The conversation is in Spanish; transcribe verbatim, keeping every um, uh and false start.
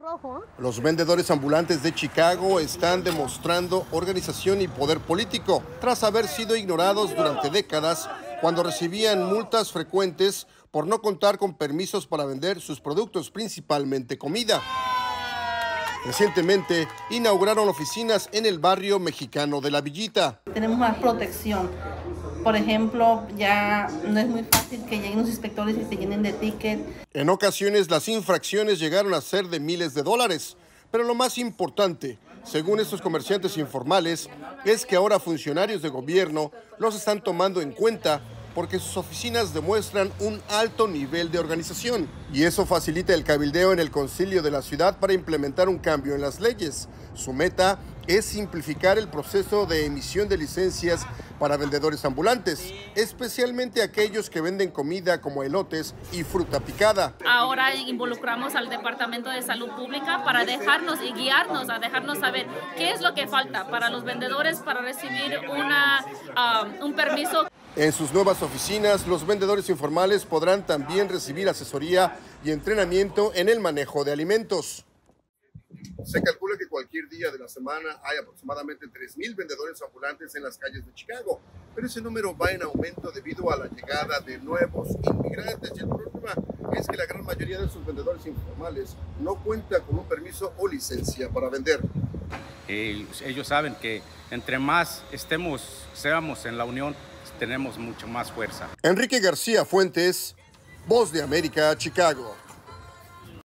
Los vendedores ambulantes de Chicago están demostrando organización y poder político tras haber sido ignorados durante décadas cuando recibían multas frecuentes por no contar con permisos para vender sus productos, principalmente comida. Recientemente inauguraron oficinas en el barrio mexicano de La Villita. Tenemos más protección. Por ejemplo, ya no es muy fácil que lleguen los inspectores y se llenen de tickets. En ocasiones las infracciones llegaron a ser de miles de dólares, pero lo más importante, según estos comerciantes informales, es que ahora funcionarios de gobierno los están tomando en cuenta porque sus oficinas demuestran un alto nivel de organización y eso facilita el cabildeo en el concilio de la ciudad para implementar un cambio en las leyes. Su meta es simplificar el proceso de emisión de licencias para vendedores ambulantes, especialmente aquellos que venden comida como elotes y fruta picada. Ahora involucramos al Departamento de Salud Pública para dejarnos y guiarnos, a dejarnos saber qué es lo que falta para los vendedores para recibir una, um, un permiso. En sus nuevas oficinas, los vendedores informales podrán también recibir asesoría y entrenamiento en el manejo de alimentos. Se calcula que cualquier día de la semana hay aproximadamente tres mil vendedores ambulantes en las calles de Chicago, pero ese número va en aumento debido a la llegada de nuevos inmigrantes. Y el problema es que la gran mayoría de esos vendedores informales no cuentan con un permiso o licencia para vender. Eh, ellos saben que entre más estemos, seamos en la unión, tenemos mucho más fuerza. Enrique García Fuentes, Voz de América, Chicago.